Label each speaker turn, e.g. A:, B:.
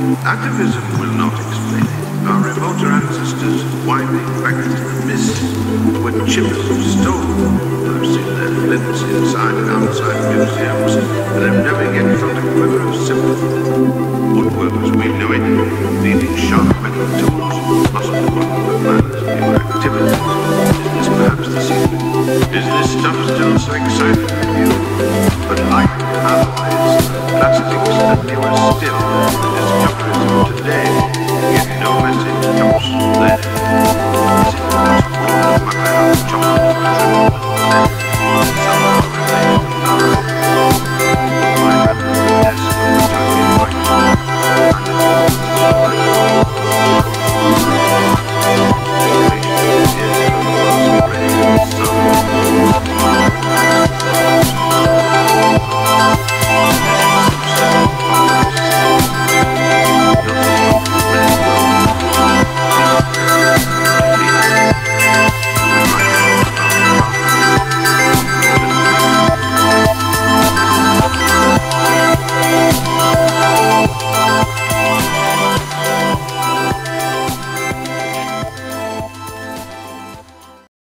A: Atavism will not explain it. Our remoter ancestors, winding back into the mist, were chippers of stone. I've seen their flints inside and outside museums, and I've never yet felt a quiver of sympathy. Woodwork